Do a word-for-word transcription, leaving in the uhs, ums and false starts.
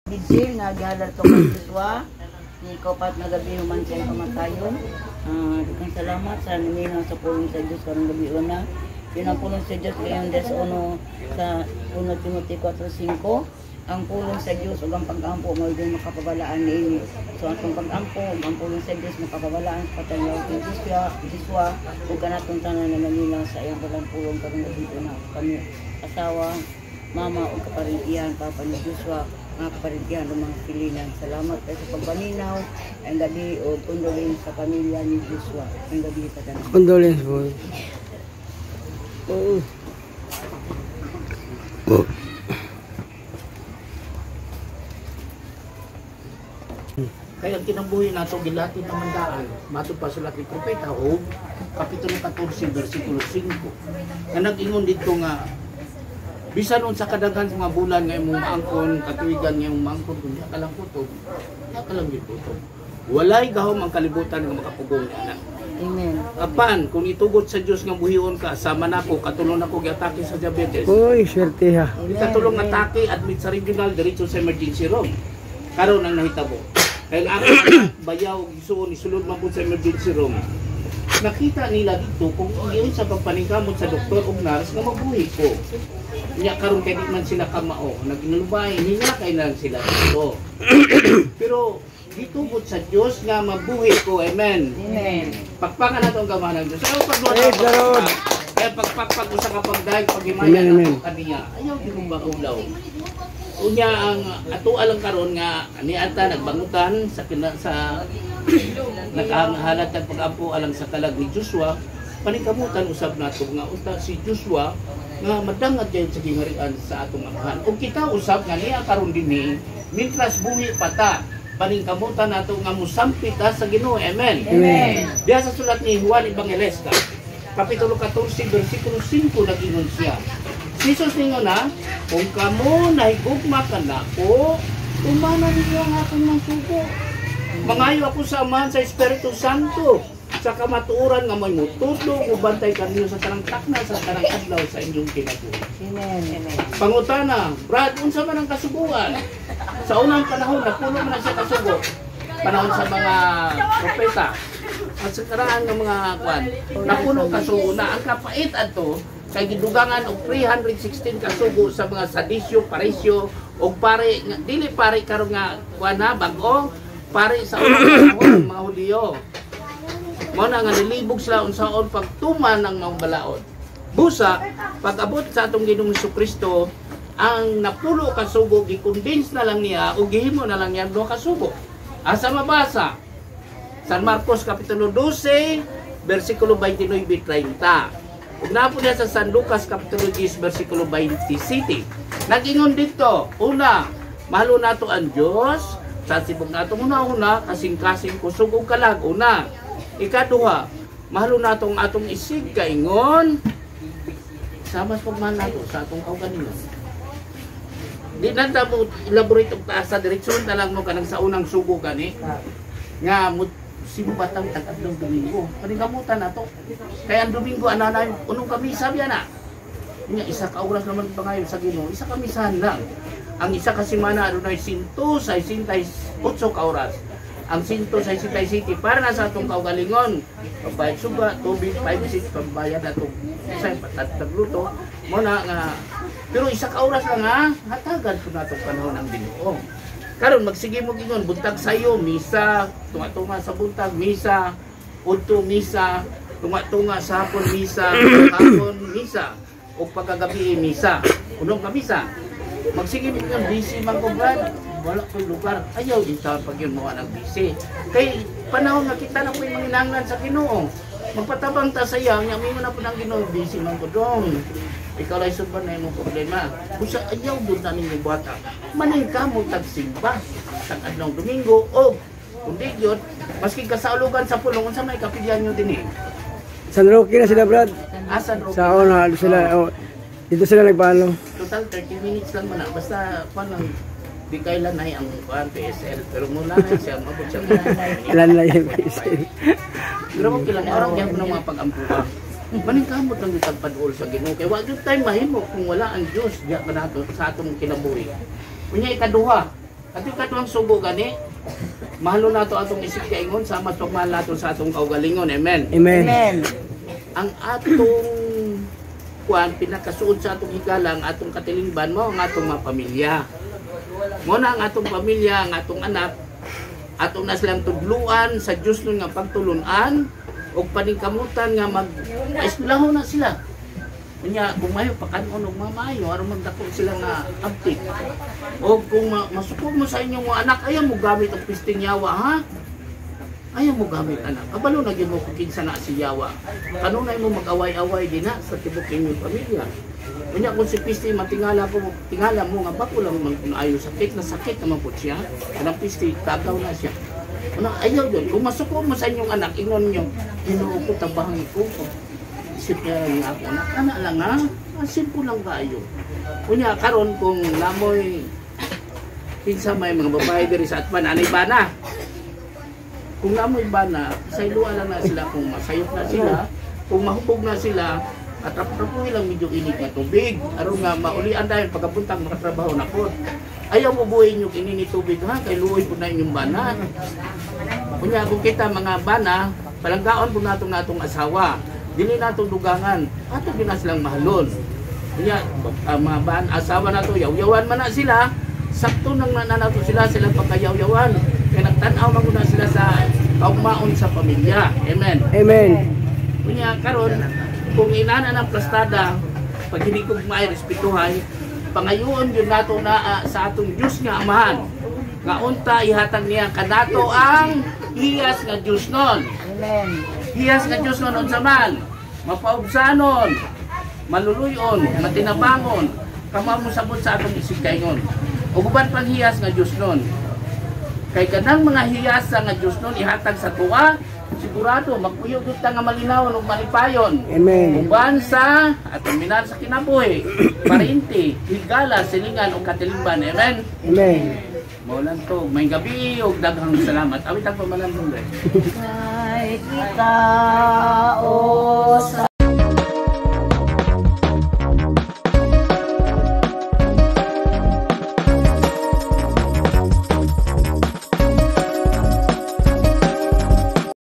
Bidsil nga gihalal to kay Joshua. Ni kaupat na gabi human siya kamatayon. Ah, uh, salamat sa naminaw sa pulong sa Diyos karong gabi una. Yun ang pulong sa Diyos ngayon des uno sa First Timothy four five. Ang pulong sa Diyos ug ang pag-ampo mao din makapabalaan niini. So ang pag-ampo ug ang pulong sa Diyos makapabalaan sa patayaw kay Joshua, Joshua ug kanatong tanan na naminaw sa iyang balang pulong karong gabi una. Kami asawa, mama ug kaparintihan papa ni Joshua. Mga kaparintihan ng mga pilinan. Salamat kayo sa pagpaminaw. Ang gabi o condolence sa pamilya ni Joshua. Ang gabi sa kanila. Condolence po. Oo. Oh. Kaya ang kinabuhi nato gilatid na mandaan, mato pa sulat ni Propeta o Kapitulo fourteen, versikulo five. Na nag-ingon dito nga, bisan nun sa kadaghan sa mga bulan nga imong maangkon, katuigan nga imong maangkon, kung di ka lang kutob, di ka lang kutob. Walay gahom ang kalibutan nga makapugong na. Amen. Apan, kung itugot sa Diyos nga buhion ka, sama na ko, katulong ako gi-atake sa diabetes. Uy, swerte ha. Ikatulong atake, admit sa regional, diretso sa emergency room. Karon ang nahitabo. Kaya ang aking bayaw, gisuon, isulod man po sa emergency room. Nakita nila dito kung iyon sa pagpaningkamot sa doktor o nurse nga mabuhi ko. Nya karon kay di man sila kamao, naginulbay nila kay lang sila dito. Pero dito gud sa Dios nga mabuhi ko. Amen. Amen. Pagpakan nato ang gamahan ng Dios. Ayaw pagluwa. Kaya pagpagpag usa ka pagdahig paghimayan nato kaniya. Ayaw di mo maulaw. Unya ang ato alang karon nga ni ata nagbangutan sa kina, sa nakahalat ang pag-ampo alang sa kalag ni Joshua. Paningkamutan usab nato nga unta si Joshua nga madangad diyan sa gingarian sa atong amahan. Ug kita usab nga niya karon dinhi mintras buhi pata paningkamutan nato nga musampit sa Ginoo. Amen. Amen. Diya sa sulat ni Juan Evangelista, Kapitulo fourteen, versikulo five nag-ingon siya. Jesus ninyo na, kung kamo nahigugma ka na ko, tumanan niyo ang atong mga sugo. Mangayo ako sa amahan sa Espiritu Santo, sa kamatuoran nga may mutudlo, ubantay kaniyo sa tanang takna, sa tanang adlaw sa inyong kinabuhi. Amen. Amen. Pangutana, Brad, unsa man ang kasuguan? Sa unang panahon, napuno man na siya kasugo. Panahon sa mga propeta. At sa karaan ng mga kwan, napuno kasugo na. Ang kapait ato, kay gidugangan og three hundred sixteen kasugo sa mga sadisyo, parisyo, og pare, dili pare karon nga kuan na bag-o, pare sa unang panahon mga Hudiyo. Mao na nga nilibog sila unsaon pagtuman ng mga balaod. Busa pag-abot sa atong Ginoong Jesucristo, ang napulo kasugo gi-condense na lang niya o gihimo na lang niya do kasugo. Asa mabasa? San Marcos Kapitulo twelve, versikulo twenty-nine thirty. Ug napo niya sa San Lucas Kapitulo ten, versikulo twenty-seven. Nag-ingon dito, una, mahalo nato ang Dios, sa sibog nato una-una, kasing-kasing kusog ug kalag, una. Ikaduha, mahalo nato ang atong isig kaingon, samas pagmahal nato sa atong kaugalingon. Di na mo elaborate og taas sa direksyon na lang mo kanang sa unang sugo gani. Nga simbatang tag-adlaw Domingo. Paningkamutan nato. Kaya ang Domingo ananay unong kamisa biya na. Nya isa ka oras naman pangayo sa Ginoo, isa ka misahan lang. Ang isa ka semana adunay one hundred sixty-eight ka oras. Ang one hundred sixty-seven para na sa atong kaugalingon. Pagbayad suga, tubig, five six pambayad atong isay patatagluto. Mo na nga pero isa ka oras lang ha, hatagan po natong panahon ang Ginoo. Karon magsige mo gingon buntag sayo misa, tunga-tunga sa buntag misa, udto misa, tunga-tunga sa hapon misa, hapon misa, o pagkagabi misa. Unong ka misa. Magsige mo gingon busy man ko brad, wala ko lugar. Ayaw din sa pag yun mo ang busy. Kay panahon nga kita na po yung manginanglan sa Ginoo. Magpatabang ta sayang, yamin mo na po ng Ginoo, busy man ko dong. Ikaw lang suban na yung problema. Kung sa ayaw doon na ninyo bata, maning ka mo tagsimba sa adlaw Domingo o kundi yun, maski kasaulugan sa pulong, sa may kapilyan nyo din eh. San Roque na sila, Brad. Ah, San Roque. Sa una, sila, oh, dito sila nagpalo. Total thirty minutes lang muna. Basta, paano, di kailan na ang P S L. Pero mula na siya, mabot siya. Ilan na yung P S L. Pero kung kilang araw, yan mo ng mga pag-ampuha. Maningkamot lang yung tagpaduol sa Ginoo. Kaya wag yung tayo mahimo kung wala ang Diyos diya ka nato sa atong kinabuhi. Kunya ikaduha, At yung katuang subo gani, mahalo nato atong isip kaingon sa mas pagmahal nato sa atong kaugalingon. Amen. Amen. Amen. Ang atong kuan pinakasuod sa atong higala, ang atong katilingban mo ang atong mga pamilya. Mo na ang atong pamilya, ang atong anak, atong na silang tudluan sa Dios nun nga pagtulunan o paningkamutan nga mag eskwelaho na sila. Kanya kung mayo pakanon og mamayo aron magdako sila nga abtik. O kung ma masukog mo sa inyong mga anak, ayaw mo gamit ang pisting yawa, ha? Ayaw mo gamit anak. Kabalo na gyud mo kung kinsa na si yawa. Kanunay mo mag-away-away din na sa tibok inyong pamilya. Kanya kung si Pisti matingala ko, tingala mo nga bako lang man kung ayo sakit na sakit naman po siya. Kanang Pisti tagaw na siya. Ano ayaw yun. Kung masukog mo sa inyong anak, ingon nyo, Ginoo ko tabahan ko. Isip niya nga ako, anak, anak lang ha, asin ko lang kayo. Kunya, karon kung namoy, pinsa may mga babae diri sa atman, anay bana. Kung namoy bana, sayluan lang na sila, kung masayok na sila, kung mahubog na sila, at rapo-rapo lang medyo init na tubig. Aron nga, maulian dahil pagkapuntang makatrabaho na po. Ayaw mo buhayin yung inini tubig ha, kay luoy po na inyong bana. Kunya, kung kita mga bana, palanggaon po natong natong asawa. Dili nato dugangan, ato gina silang mahalon. Kanya uh, mga ban asawa nato yaw-yawan man na sila, sakto nang nananato sila silang pagkayaw-yawan. Kaya nagtan-aw man na sila sa kaugmaon sa pamilya. Amen. Amen. Kanya karon kung inana ng plastada, pag hindi ko may respetuhay, pangayoon yun nato na uh, sa atong Diyos nga Amahan. Nga unta ihatag niya kanato ang hiyas nga Diyos nun. Amen. Hiyas nga Diyos nun unsa man, mapaubsanon, maluluyon, matinabangon, kamo mo sabot sa atong isig kaingon. Ug uban pang hiyas nga Diyos nun. Kay kanang mga hiyas nga Diyos nun ihatag sa tuwa, sigurado magpuyog gyud ta nga malinawon ug malipayon. Amen. Uban sa atong minar sa kinabuhi, parinti, higala, silingan ug katilingban. Amen. Amen. Maulan to, may gabi ug daghang salamat. Awit ang pamalan mo. Kay kita o sa